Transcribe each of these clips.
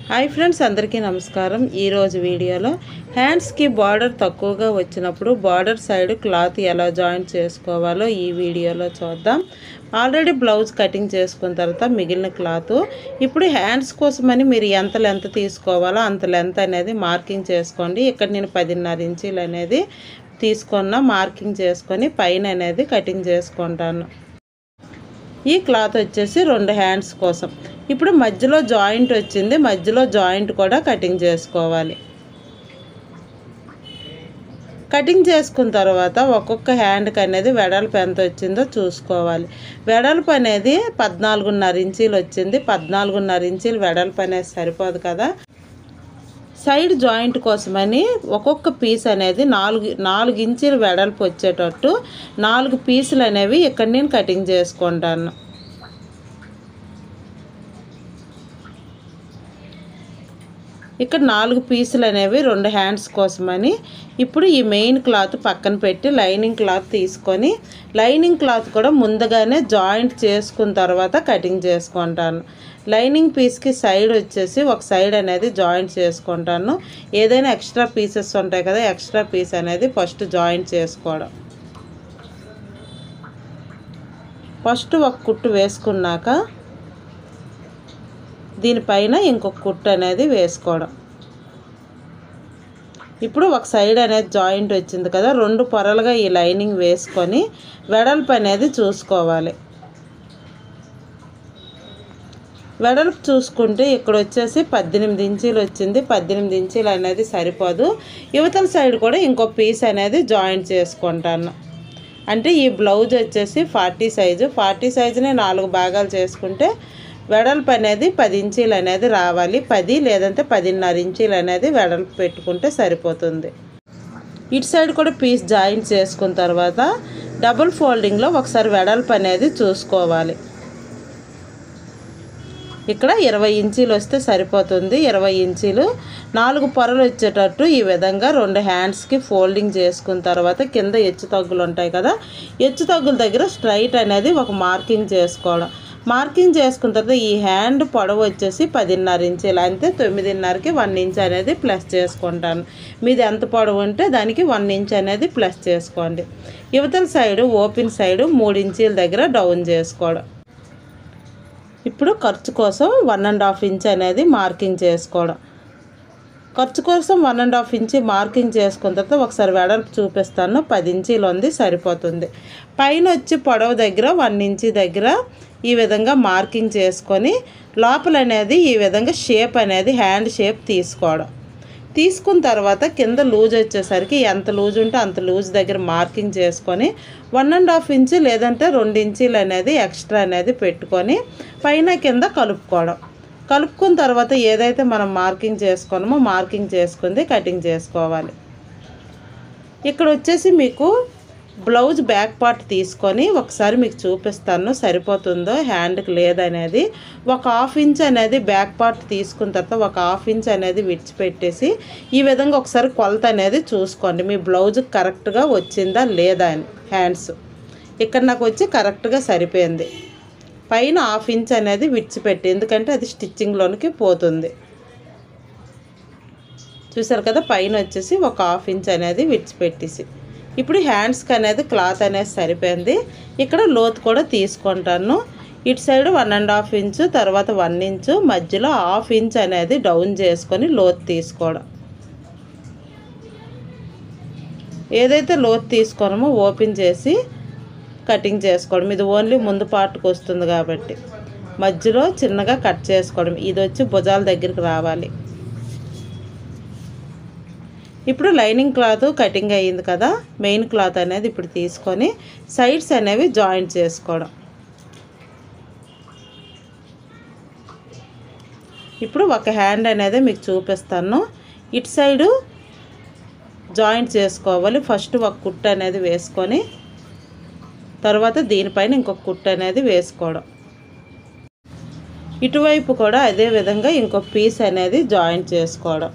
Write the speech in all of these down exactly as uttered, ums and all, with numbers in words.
Hi friends, అందరికీ నమస్కారం. ఈరోజు వీడియోలో హ్యాండ్స్కి బార్డర్ తక్కువగా వచ్చినప్పుడు బార్డర్ సైడ్ క్లాత్ ఎలా జాయింట్ చేసుకోవాలో ఈ వీడియోలో చూద్దాం. ఆల్రెడీ బ్లౌజ్ కటింగ్ చేసుకున్న తర్వాత మిగిలిన క్లాత్ ఇప్పుడు హ్యాండ్స్ కోసమని మీరు ఎంత లెంత్ తీసుకోవాలో అంత లెంత్ అనేది మార్కింగ్ చేసుకోండి. ఇక్కడ నేను పదిన్నర ఇంచీలు అనేది తీసుకున్న మార్కింగ్ చేసుకొని పైన అనేది కటింగ్ చేసుకుంటాను. ఈ క్లాత్ వచ్చేసి రెండు హ్యాండ్స్ కోసం. ఇప్పుడు మధ్యలో జాయింట్ వచ్చింది, మధ్యలో జాయింట్ కూడా కటింగ్ చేసుకోవాలి. కటింగ్ చేసుకున్న తర్వాత ఒక్కొక్క హ్యాండ్కి అనేది వెడల్పు ఎంత వచ్చిందో చూసుకోవాలి. వెడల్పు అనేది పద్నాలుగున్నర ఇంచీలు వచ్చింది. పద్నాలుగున్నర ఇంచీలు వెడల్పు అనేది సరిపోదు కదా. సైడ్ జాయింట్ కోసమని ఒక్కొక్క పీస్ అనేది నాలుగు నాలుగు ఇంచీలు వెడల్పు వచ్చేటట్టు నాలుగు పీసులు అనేవి ఇక్కడ నేను కటింగ్ చేసుకుంటాను. ఇక్కడ నాలుగు పీసులు అనేవి రెండు హ్యాండ్స్ కోసమని ఇప్పుడు ఈ మెయిన్ క్లాత్ పక్కన పెట్టి లైనింగ్ క్లాత్ తీసుకొని లైనింగ్ క్లాత్ కూడా ముందుగానే జాయింట్ చేసుకున్న తర్వాత కటింగ్ చేసుకుంటాను. లైనింగ్ పీస్కి సైడ్ వచ్చేసి ఒక సైడ్ అనేది జాయింట్ చేసుకుంటాను. ఏదైనా ఎక్స్ట్రా పీసెస్ ఉంటాయి కదా, ఎక్స్ట్రా పీస్ అనేది ఫస్ట్ జాయింట్ చేసుకోవడం. ఫస్ట్ ఒక కుట్టు వేసుకున్నాక దీనిపైన ఇంకొక కుట్టు అనేది వేసుకోవడం. ఇప్పుడు ఒక సైడ్ అనేది జాయింట్ వచ్చింది కదా, రెండు పొరలుగా ఈ లైనింగ్ వేసుకొని వెడల్పు అనేది చూసుకోవాలి. వెడల్పు చూసుకుంటే ఇక్కడ వచ్చేసి పద్దెనిమిది ఇంచీలు వచ్చింది. పద్దెనిమిది ఇంచీలు అనేది సరిపోదు. యువతల సైడ్ కూడా ఇంకో పీస్ అనేది జాయింట్ చేసుకుంటాను. అంటే ఈ బ్లౌజ్ వచ్చేసి ఫార్టీ సైజు ఫార్టీ సైజుని నాలుగు భాగాలు చేసుకుంటే వెడల్పు అనేది పది ఇంచీలు అనేది రావాలి. పది లేదంటే పదిన్నర ఇంచీలు అనేది వెడల్పు పెట్టుకుంటే సరిపోతుంది. ఇటు సైడ్ కూడా పీస్ జాయింట్ చేసుకున్న తర్వాత డబుల్ ఫోల్డింగ్లో ఒకసారి వెడల్పు అనేది చూసుకోవాలి. ఇక్కడ ఇరవై ఇంచీలు వస్తే సరిపోతుంది. ఇరవై ఇంచీలు నాలుగు పొరలు వచ్చేటట్టు ఈ విధంగా రెండు హ్యాండ్స్కి ఫోల్డింగ్ చేసుకున్న తర్వాత కింద హెచ్చు తగ్గులు ఉంటాయి కదా, హెచ్చు తగ్గుల దగ్గర స్ట్రైట్ అనేది ఒక మార్కింగ్ చేసుకోవడం. మార్కింగ్ చేసుకున్న తర్వాత ఈ హ్యాండ్ పొడవు వచ్చేసి పదిన్నర ఇంచీలు, అంతే తొమ్మిదిన్నరకి వన్ ఇంచ్ అనేది ప్లస్ చేసుకుంటాను. మీది ఎంత పొడవు ఉంటే దానికి వన్ ఇంచ్ అనేది ప్లస్ చేసుకోండి. యువతల సైడు ఓపెన్ సైడు మూడు ఇంచీల దగ్గర డౌన్ చేసుకోవడం. ఇప్పుడు ఖర్చు కోసం వన్ అండ్ హాఫ్ ఇంచ్ అనేది మార్కింగ్ చేసుకోవడం. ఖర్చు కోసం one and half inch marking చేసుకున్న తర్వాత ఒకసారి వెడల్పు చూపిస్తాను. పది ఇంచీలు ఉంది, సరిపోతుంది. పైన వచ్చి పొడవు దగ్గర వన్ ఇంచీ దగ్గర ఈ విధంగా మార్కింగ్ చేసుకొని లోపల అనేది ఈ విధంగా షేప్ అనేది హ్యాండ్ షేప్ తీసుకోవడం. తీసుకున్న తర్వాత కింద లూజ్ వచ్చేసరికి ఎంత లూజ్ ఉంటే అంత లూజ్ దగ్గర మార్కింగ్ చేసుకొని వన్ అండ్ హాఫ్ ఇంచు లేదంటే రెండు ఇంచీలు అనేది ఎక్స్ట్రా అనేది పెట్టుకొని పైన కింద కలుపుకోవడం. కలుపుకున్న తర్వాత ఏదైతే మనం మార్కింగ్ చేసుకున్నామో మార్కింగ్ చేసుకుంది కటింగ్ చేసుకోవాలి. ఇక్కడ వచ్చేసి మీకు బ్లౌజ్ బ్యాక్ పార్ట్ తీసుకొని ఒకసారి మీకు చూపిస్తాను సరిపోతుందో హ్యాండ్కి లేదనేది. ఒక హాఫ్ ఇంచ్ అనేది బ్యాక్ పార్ట్ తీసుకున్న తర్వాత ఒక హాఫ్ ఇంచ్ అనేది విడిచిపెట్టేసి ఈ విధంగా ఒకసారి కొలత అనేది చూసుకోండి. మీ బ్లౌజ్ కరెక్ట్గా వచ్చిందా లేదా అని. హ్యాండ్స్ ఇక్కడ నాకు వచ్చి కరెక్ట్గా సరిపోయింది. పైన హాఫ్ ఇంచ్ అనేది విడిచిపెట్టి, ఎందుకంటే అది స్టిచ్చింగ్లోనికి పోతుంది. చూసారు కదా, పైన వచ్చేసి ఒక హాఫ్ ఇంచ్ అనేది విడిచిపెట్టేసి ఇప్పుడు హ్యాండ్స్కి అనేది క్లాత్ అనేది సరిపోయింది. ఇక్కడ లోతు కూడా తీసుకుంటాను. ఇటు side one and half inch తర్వాత వన్ ఇంచు మధ్యలో హాఫ్ ఇంచ్ అనేది డౌన్ చేసుకొని లోతు తీసుకోవడం. ఏదైతే లోతు తీసుకున్నామో ఓపెన్ చేసి కటింగ్ చేసుకోవడం. ఇది ఓన్లీ ముందు పార్ట్కి వస్తుంది కాబట్టి మధ్యలో చిన్నగా కట్ చేసుకోవడం. ఇది వచ్చి భుజాల దగ్గరికి రావాలి. ఇప్పుడు లైనింగ్ క్లాత్ కటింగ్ అయ్యింది కదా, మెయిన్ క్లాత్ అనేది ఇప్పుడు తీసుకొని సైడ్స్ అనేవి జాయింట్ చేసుకోవడం. ఇప్పుడు ఒక హ్యాండ్ అనేది మీకు చూపిస్తాను. ఇటు సైడు జాయింట్ చేసుకోవాలి. ఫస్ట్ ఒక కుట్టు అనేది వేసుకొని తర్వాత దీనిపైన ఇంకొక కుట్టు అనేది వేసుకోవడం. ఇటువైపు కూడా అదే విధంగా ఇంకొక పీస్ అనేది జాయింట్ చేసుకోవడం.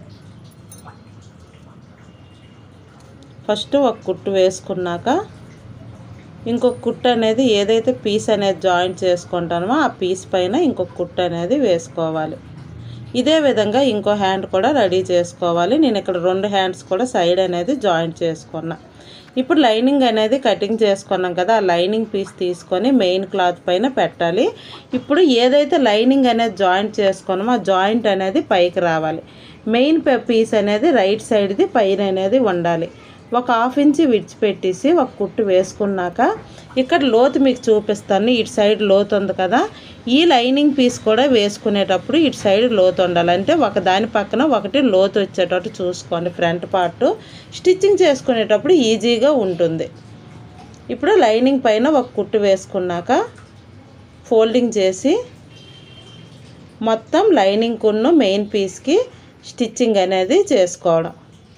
ఫస్ట్ ఒక కుట్టు వేసుకున్నాక ఇంకొక కుట్టు అనేది ఏదైతే పీస్ అనేది జాయింట్ చేసుకుంటామో ఆ పీస్ పైన ఇంకొక కుట్టు అనేది వేసుకోవాలి. ఇదే విధంగా ఇంకో హ్యాండ్ కూడా రెడీ చేసుకోవాలి. నేను ఇక్కడ రెండు హ్యాండ్స్ కూడా సైడ్ అనేది జాయింట్ చేసుకున్నా. ఇప్పుడు లైనింగ్ అనేది కటింగ్ చేసుకున్నాం కదా, ఆ లైనింగ్ పీస్ తీసుకొని మెయిన్ క్లాత్ పైన పెట్టాలి. ఇప్పుడు ఏదైతే లైనింగ్ అనేది జాయింట్ చేసుకున్నామో ఆ జాయింట్ అనేది పైకి రావాలి. మెయిన్ పీస్ అనేది రైట్ సైడ్ది పైన అనేది ఉండాలి. ఒక హాఫ్ ఇంచి విడిచిపెట్టేసి ఒక కుట్టు వేసుకున్నాక ఇక్కడ లోతు మీకు చూపిస్తాను. ఇటు సైడ్ లోతు ఉంది కదా, ఈ లైనింగ్ పీస్ కూడా వేసుకునేటప్పుడు ఇటు సైడ్ లోతు ఉండాలి. అంటే ఒక దాని పక్కన ఒకటి లోతు వచ్చేటట్టు చూసుకోండి. ఫ్రంట్ పార్ట్ స్టిచ్చింగ్ చేసుకునేటప్పుడు ఈజీగా ఉంటుంది. ఇప్పుడు లైనింగ్ పైన ఒక కుట్టు వేసుకున్నాక ఫోల్డింగ్ చేసి మొత్తం లైనింగ్ కున్ను మెయిన్ పీస్కి స్టిచ్చింగ్ అనేది చేసుకోవడం.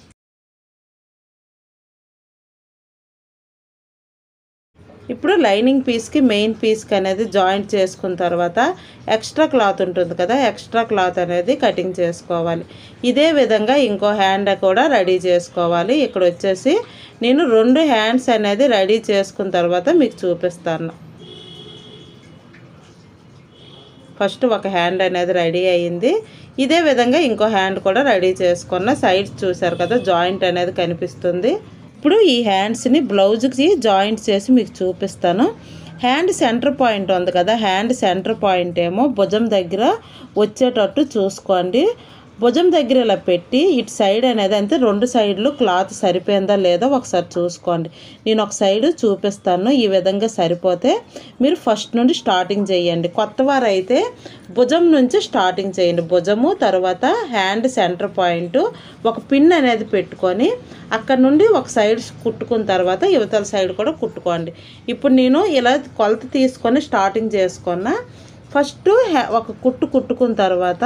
ఇప్పుడు లైనింగ్ పీస్కి మెయిన్ పీస్కి అనేది జాయింట్ చేసుకున్న తర్వాత ఎక్స్ట్రా క్లాత్ ఉంటుంది కదా, ఎక్స్ట్రా క్లాత్ అనేది కటింగ్ చేసుకోవాలి. ఇదే విధంగా ఇంకో హ్యాండ్ కూడా రెడీ చేసుకోవాలి. ఇక్కడ వచ్చేసి నేను రెండు హ్యాండ్స్ అనేది రెడీ చేసుకున్న తర్వాత మీకు చూపిస్తాను. ఫస్ట్ ఒక హ్యాండ్ అనేది రెడీ అయ్యింది. ఇదే విధంగా ఇంకో హ్యాండ్ కూడా రెడీ చేసుకున్న. సైడ్స్ చూసారు కదా, జాయింట్ అనేది కనిపిస్తుంది. ఇప్పుడు ఈ హ్యాండ్స్ని బ్లౌజ్కి జాయింట్ చేసి మీకు చూపిస్తాను. హ్యాండ్ సెంటర్ పాయింట్ ఉంది కదా, హ్యాండ్ సెంటర్ పాయింట్ ఏమో భుజం దగ్గర వచ్చేటట్టు చూసుకోండి. భుజం దగ్గర ఇలా పెట్టి ఇటు సైడ్ అనేది అంటే రెండు సైడ్లు క్లాత్ సరిపోయిందా లేదా ఒకసారి చూసుకోండి. నేను ఒక సైడ్ చూపిస్తాను. ఈ విధంగా సరిపోతే మీరు ఫస్ట్ నుండి స్టార్టింగ్ చేయండి. కొత్త వారు అయితే భుజం నుంచి స్టార్టింగ్ చేయండి. భుజము తర్వాత హ్యాండ్ సెంటర్ పాయింట్ ఒక పిన్ అనేది పెట్టుకొని అక్కడ నుండి ఒక సైడ్ కుట్టుకున్న తర్వాత యువతల సైడ్ కూడా కుట్టుకోండి. ఇప్పుడు నేను ఇలా కొలత తీసుకొని స్టార్టింగ్ చేసుకున్నా. ఫస్ట్ ఒక కుట్టు కుట్టుకున్న తర్వాత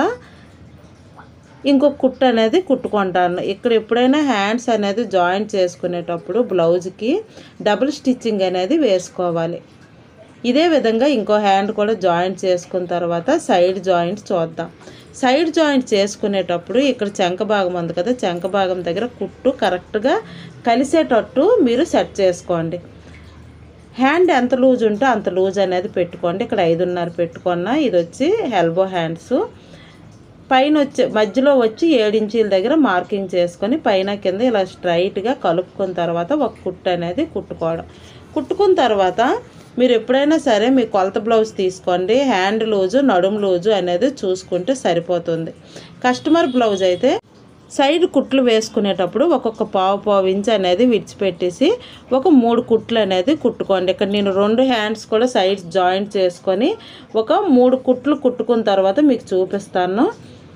ఇంకొక కుట్టు అనేది కుట్టుకుంటాను. ఇక్కడ ఎప్పుడైనా హ్యాండ్స్ అనేది జాయింట్ చేసుకునేటప్పుడు బ్లౌజ్కి డబుల్ స్టిచ్చింగ్ అనేది వేసుకోవాలి. ఇదే విధంగా ఇంకో హ్యాండ్ కూడా జాయింట్ చేసుకున్న తర్వాత సైడ్ జాయింట్ చూద్దాం. సైడ్ జాయింట్ చేసుకునేటప్పుడు ఇక్కడ చంక భాగం ఉంది కదా, చంక భాగం దగ్గర కుట్టు కరెక్ట్గా కలిసేటట్టు మీరు సెట్ చేసుకోండి. హ్యాండ్ ఎంత లూజ్ ఉంటే అంత లూజ్ అనేది పెట్టుకోండి. ఇక్కడ ఐదున్నర పెట్టుకున్నా. ఇది వచ్చి ఎల్బో హ్యాండ్స్. పైన వచ్చి మధ్యలో వచ్చి ఏడించీల దగ్గర మార్కింగ్ చేసుకొని పైన కింద ఇలా స్ట్రైట్గా కలుపుకున్న తర్వాత ఒక కుట్టు అనేది కుట్టుకోవడం. కుట్టుకున్న తర్వాత మీరు ఎప్పుడైనా సరే మీ కొలత బ్లౌజ్ తీసుకోండి. హ్యాండ్ లూజు నడుము లూజు అనేది చూసుకుంటే సరిపోతుంది. కస్టమర్ బ్లౌజ్ అయితే సైడ్ కుట్లు వేసుకునేటప్పుడు ఒక్కొక్క పావు పావు ఇంచ్ అనేది విడిచిపెట్టేసి ఒక మూడు కుట్లు అనేది కుట్టుకోండి. ఇక్కడ నేను రెండు హ్యాండ్స్ కూడా సైడ్స్ జాయింట్ చేసుకొని ఒక మూడు కుట్లు కుట్టుకున్న తర్వాత మీకు చూపిస్తాను.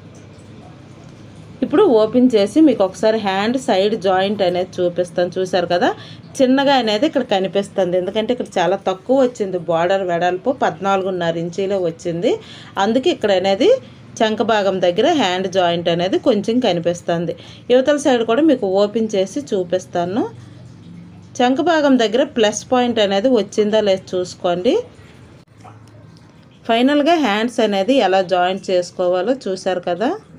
ఇప్పుడు ఓపెన్ చేసి మీకు ఒకసారి హ్యాండ్ సైడ్ జాయింట్ అనేది చూపిస్తాను. చూసారు కదా, చిన్నగా అనేది ఇక్కడ కనిపిస్తుంది. ఎందుకంటే ఇక్కడ చాలా తక్కువ వచ్చింది. బార్డర్ వెడల్పు పద్నాలుగున్నర ఇంచీలో వచ్చింది. అందుకే ఇక్కడ అనేది చంక భాగం దగ్గర హ్యాండ్ జాయింట్ అనేది కొంచెం కనిపిస్తుంది. యువతల సైడ్ కూడా మీకు ఓపెన్ చేసి చూపిస్తాను. చంక భాగం దగ్గర ప్లస్ పాయింట్ అనేది వచ్చిందా లేదు చూసుకోండి. ఫైనల్గా హ్యాండ్స్ అనేది ఎలా జాయింట్ చేసుకోవాలో చూసారు కదా.